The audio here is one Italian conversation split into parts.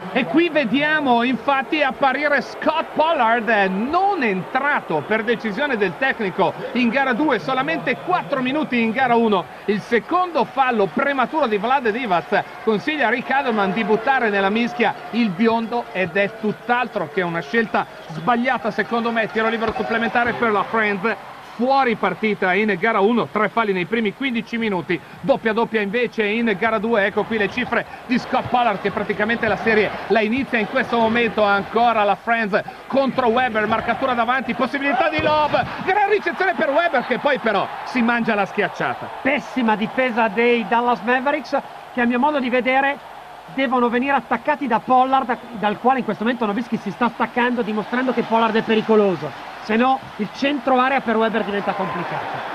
E qui vediamo infatti apparire Scott Pollard, non entrato per decisione del tecnico in gara 2, solamente 4 minuti in gara 1. Il secondo fallo prematuro di Vlade Divac consiglia a Rick Adelman di buttare nella mischia il biondo, ed è tutt'altro che una scelta sbagliata secondo me. Tiro libero supplementare per la Friends. Fuori partita in gara 1, 3 falli nei primi 15 minuti, doppia invece in gara 2. Ecco qui le cifre di Scott Pollard, che praticamente la serie la inizia in questo momento. Ancora la Friends contro Webber, marcatura davanti, possibilità di lob, gran ricezione per Webber, che poi però si mangia la schiacciata. Pessima difesa dei Dallas Mavericks, che a mio modo di vedere devono venire attaccati da Pollard, dal quale in questo momento Nowitzki si sta staccando, dimostrando che Pollard è pericoloso. Se no il centro area per Webber diventa complicato.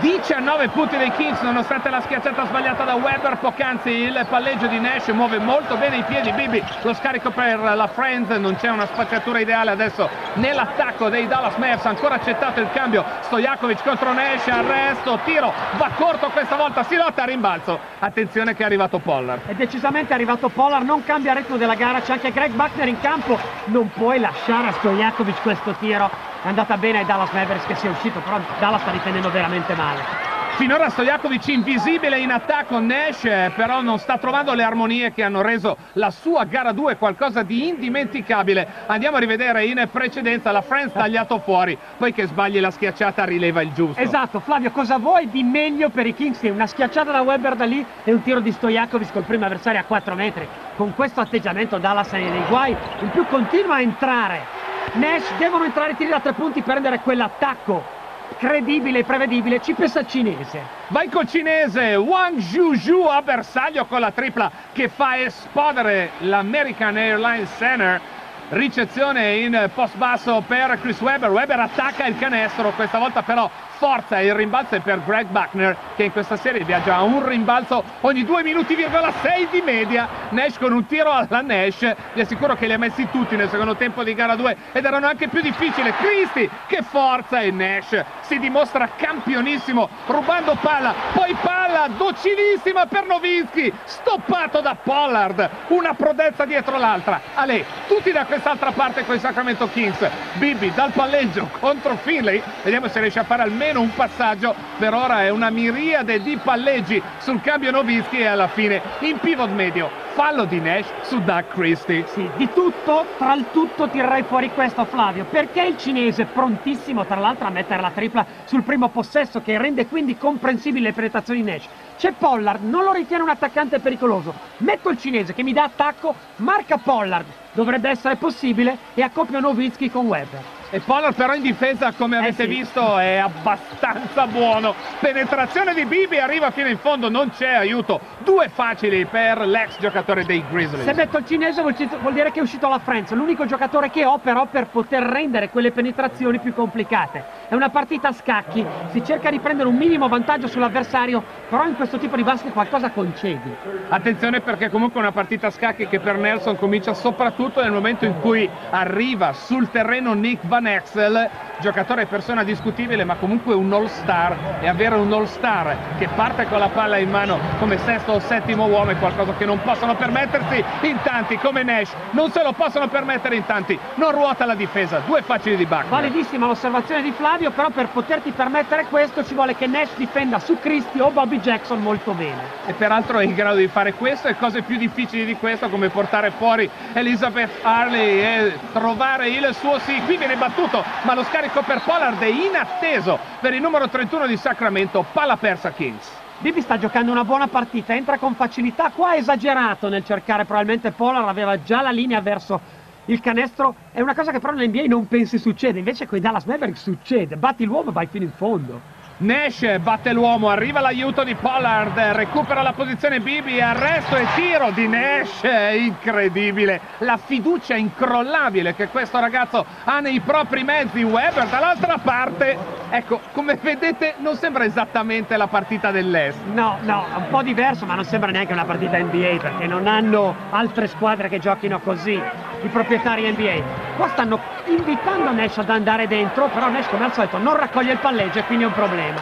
19 punti dei Kings nonostante la schiacciata sbagliata da Webber. Poc'anzi il palleggio di Nash, muove molto bene i piedi Bibi, lo scarico per la Friends, non c'è una spaccatura ideale adesso nell'attacco dei Dallas Mavs. Ancora accettato il cambio, Stojakovic contro Nash, arresto, tiro, va corto questa volta, si lotta a rimbalzo. Attenzione che è arrivato Pollard. È decisamente arrivato Pollard, non cambia il ritmo della gara, c'è anche Greg Buckner in campo, non puoi lasciare a Stojakovic questo tiro. È andata bene ai Dallas Mavericks che sia uscito, però Dallas sta difendendo veramente male. Finora Stojakovic invisibile in attacco, Nash però non sta trovando le armonie che hanno reso la sua gara 2 qualcosa di indimenticabile. Andiamo a rivedere in precedenza, la Friends tagliato fuori, poi che sbagli la schiacciata rileva il giusto. Esatto, Flavio, cosa vuoi di meglio per i Kings? Una schiacciata da Webber da lì e un tiro di Stojakovic col primo avversario a 4 metri. Con questo atteggiamento Dallas è nei guai, in più continua a entrare. Nash, devono entrare i tiri da 3 punti per rendere quell'attacco credibile e prevedibile. Ci pensa il cinese. Vai col cinese, Wang Zhuzhu a bersaglio con la tripla che fa esplodere l'American Airlines Center. Ricezione in post basso per Chris Webber, Webber attacca il canestro, questa volta però forza, il rimbalzo è per Greg Buckner, che in questa serie viaggia a un rimbalzo ogni 2 minuti,6 di media. Nash con un tiro alla Nash, vi assicuro che li ha messi tutti nel secondo tempo di gara 2 ed erano anche più difficili. Christie che forza, e Nash si dimostra campionissimo rubando palla, poi palla docilissima per Nowitzki, stoppato da Pollard, una prodezza dietro l'altra. Ale, tutti da quest'altra parte con i Sacramento Kings. Bibi dal palleggio contro Finley, vediamo se riesce a fare almeno un passaggio. Per ora è una miriade di palleggi sul cambio Nowitzki e alla fine in pivot medio fallo di Nash su Doug Christie. Sì, di tutto, tra il tutto tirerei fuori questo, Flavio, perché il cinese prontissimo tra l'altro a mettere la tripla sul primo possesso, che rende quindi comprensibili le penetrazioni di Nash. C'è Pollard, non lo ritiene un attaccante pericoloso, metto il cinese che mi dà attacco, marca Pollard, dovrebbe essere possibile, e accoppio Nowitzki con Webber. E Pollard però in difesa, come avete visto, è abbastanza buono. Penetrazione di Bibi, arriva fino in fondo, non c'è aiuto. 2 facili per l'ex giocatore dei Grizzlies. Se metto il cinese vuol dire che è uscito la Friends, l'unico giocatore che ho però per poter rendere quelle penetrazioni più complicate. È una partita a scacchi, si cerca di prendere un minimo vantaggio sull'avversario, però in questo tipo di basket qualcosa concedi. Attenzione, perché comunque è una partita a scacchi che per Nelson comincia soprattutto nel momento in cui arriva sul terreno Nick Van Exel, giocatore e persona discutibile ma comunque un all-star, e avere un all-star che parte con la palla in mano come sesto o settimo uomo è qualcosa che non possono permettersi in tanti, come Nash non se lo possono permettere in tanti. Non ruota la difesa, 2 facili di Buckner. Validissima l'osservazione di Flavio, però per poterti permettere questo ci vuole che Nash difenda su Christie o Bobby Jackson molto bene, e peraltro è in grado di fare questo e cose più difficili di questo, come portare fuori Elizabeth Harley e trovare il suo sì. Qui viene battuto ma lo scarico per Pollard è inatteso per il numero 31 di Sacramento. Palla persa Kings. Bibi sta giocando una buona partita, entra con facilità, qua ha esagerato nel cercare, probabilmente Pollard aveva già la linea verso il canestro, è una cosa che però nell'NBA non pensi succede, invece con i Dallas Mavericks succede, batti l'uomo e vai fino in fondo. Nash batte l'uomo, arriva l'aiuto di Pollard, recupera la posizione Bibi, arresto e tiro di Nash, incredibile, la fiducia incrollabile che questo ragazzo ha nei propri mezzi. Webber dall'altra parte, ecco, come vedete non sembra esattamente la partita dell'Est. No, è un po' diverso, ma non sembra neanche una partita NBA, perché non hanno altre squadre che giochino così, i proprietari NBA. Qua stanno invitando Nash ad andare dentro, però Nash come al solito non raccoglie il palleggio e quindi è un problema.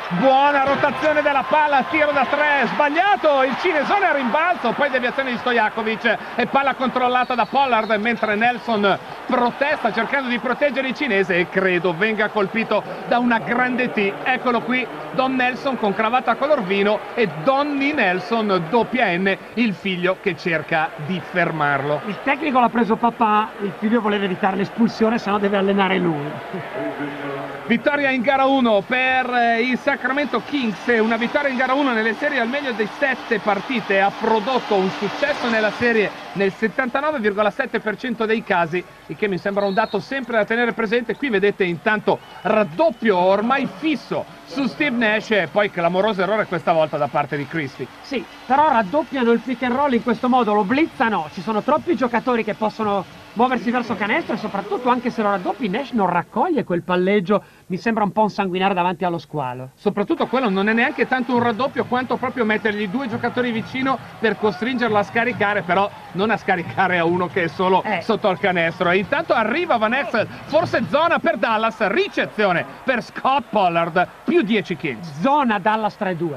Buona rotazione della palla, tiro da 3, sbagliato, il cinesone a rimbalzo, poi deviazione di Stojakovic e palla controllata da Pollard, mentre Nelson protesta cercando di proteggere il cinese e credo venga colpito da una grande T. Eccolo qui, Don Nelson con cravatta color vino e Donny Nelson, doppia N, il figlio che cerca di fermarlo. Il tecnico l'ha preso papà, il figlio voleva evitare l'espulsione, se no deve allenare lui. Vittoria in gara 1 per i Sacramento Kings, una vittoria in gara 1 nelle serie al meglio dei 7 partite, ha prodotto un successo nella serie nel 79,7% dei casi, il che mi sembra un dato sempre da tenere presente. Qui vedete intanto raddoppio ormai fisso su Steve Nash e poi clamoroso errore questa volta da parte di Christie. Sì, però raddoppiano il pick and roll in questo modo, lo blizzano, ci sono troppi giocatori che possono muoversi verso canestro e soprattutto anche se lo raddoppi Nash non raccoglie quel palleggio, mi sembra un po' un sanguinare davanti allo squalo. Soprattutto quello non è neanche tanto un raddoppio quanto proprio mettergli due giocatori vicino per costringerlo a scaricare, però non a scaricare a uno che è solo sotto al canestro. E intanto arriva Van Exel, forse zona per Dallas, ricezione per Scott Pollard, più 10 Kings. Zona Dallas 3-2.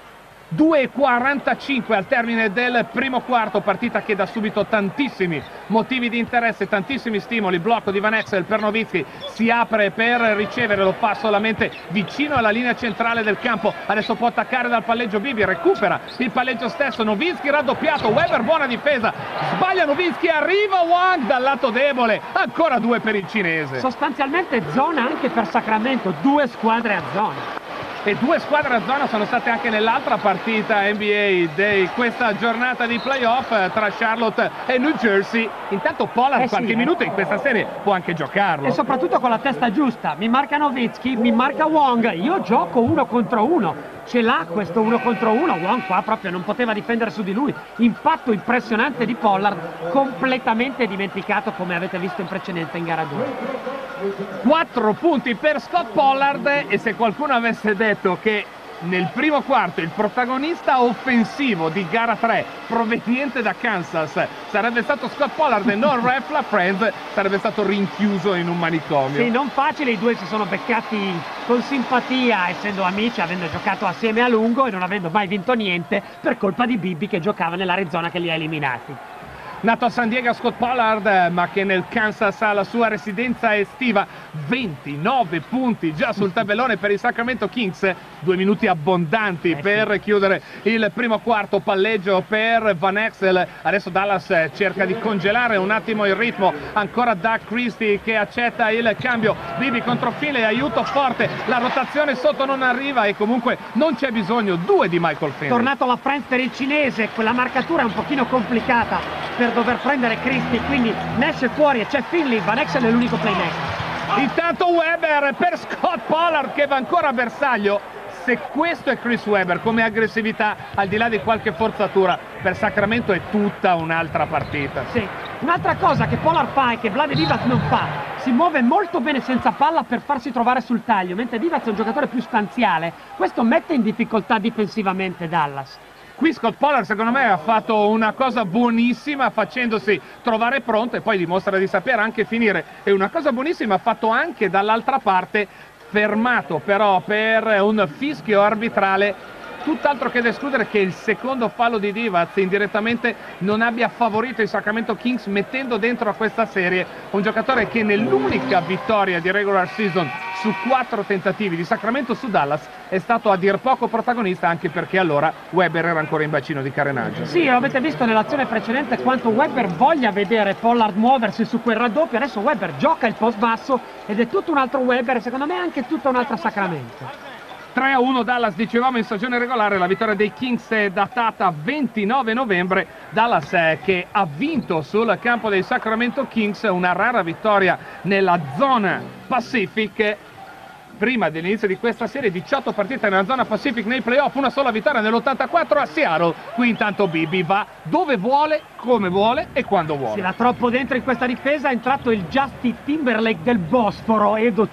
2:45 al termine del primo quarto, partita che dà subito tantissimi motivi di interesse, tantissimi stimoli. Blocco di Van Exel per Nowitzki, si apre per ricevere, lo fa solamente vicino alla linea centrale del campo, adesso può attaccare dal palleggio Bibi, recupera il palleggio stesso, Nowitzki raddoppiato, Weber buona difesa, sbaglia Nowitzki, arriva Wang dal lato debole, ancora due per il cinese. Sostanzialmente zona anche per Sacramento, due squadre a zona. E due squadre a zona sono state anche nell'altra partita NBA di questa giornata di playoff tra Charlotte e New Jersey. Intanto Pollard qualche minuto in questa serie può anche giocarlo. E soprattutto con la testa giusta, mi marca Nowitzki, mi marca Wong, io gioco 1 contro 1. Ce l'ha questo 1 contro 1, Wong qua proprio non poteva difendere su di lui. Impatto impressionante di Pollard, completamente dimenticato come avete visto in precedenza in gara 2. 4 punti per Scott Pollard e se qualcuno avesse detto che nel primo quarto il protagonista offensivo di gara 3 proveniente da Kansas sarebbe stato Scott Pollard e non Ref LaFrentz, sarebbe stato rinchiuso in un manicomio. Sì, non facile, i due si sono beccati con simpatia, essendo amici, avendo giocato assieme a lungo e non avendo mai vinto niente per colpa di Bibi che giocava nell'Arizona che li ha eliminati. Nato a San Diego Scott Pollard, ma che nel Kansas ha la sua residenza estiva, 29 punti già sul tabellone per i Sacramento Kings, 2 minuti abbondanti per chiudere il primo quarto, palleggio per Van Exel, adesso Dallas cerca di congelare un attimo il ritmo, ancora Doug Christie che accetta il cambio, Bibi contro Finley, aiuto forte, la rotazione sotto non arriva e comunque non c'è bisogno, 2 di Michael Finley. Tornato la Friends per il cinese, quella marcatura è un pochino complicata per dover prendere Christie, quindi Nash è fuori e c'è Finley, Van Exel è l'unico playmaker. Intanto Weber per Scott Pollard che va ancora a bersaglio. Se questo è Chris Weber come aggressività, al di là di qualche forzatura, per Sacramento è tutta un'altra partita. Sì, un'altra cosa che Pollard fa e che Vlade Divac non fa, si muove molto bene senza palla per farsi trovare sul taglio, mentre Divac è un giocatore più stanziale, questo mette in difficoltà difensivamente Dallas. Qui Scott Pollard secondo me ha fatto una cosa buonissima facendosi trovare pronto e poi dimostra di sapere anche finire, e una cosa buonissima ha fatto anche dall'altra parte, fermato però per un fischio arbitrale, tutt'altro che da escludere che il secondo fallo di Divac indirettamente non abbia favorito i Sacramento Kings, mettendo dentro a questa serie un giocatore che nell'unica vittoria di regular season su 4 tentativi di Sacramento su Dallas è stato a dir poco protagonista, anche perché allora Weber era ancora in bacino di carenaggio. Sì, avete visto nell'azione precedente quanto Weber voglia vedere Pollard muoversi su quel raddoppio, adesso Weber gioca il post basso ed è tutto un altro Weber e secondo me anche tutta un'altra Sacramento. 3-1 Dallas, dicevamo in stagione regolare, la vittoria dei Kings è datata 29 novembre, Dallas che ha vinto sul campo dei Sacramento Kings, una rara vittoria nella zona Pacific. Prima dell'inizio di questa serie 18 partite nella zona Pacific nei playoff, una sola vittoria nell'84 a Seattle. Qui intanto Bibi va dove vuole, come vuole e quando vuole. Si va troppo dentro in questa difesa, è entrato il Justin Timberlake del Bosforo, Edo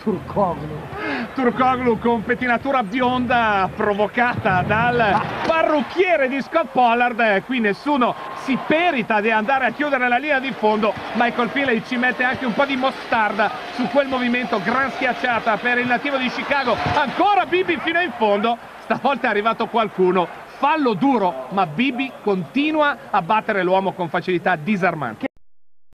Turkoglu con pettinatura bionda provocata dal parrucchiere di Scott Pollard, qui nessuno si perita di andare a chiudere la linea di fondo. Michael Finley ci mette anche un po' di mostarda su quel movimento, gran schiacciata per il nativo di Chicago, ancora Bibi fino in fondo, stavolta è arrivato qualcuno, fallo duro, ma Bibi continua a battere l'uomo con facilità disarmante.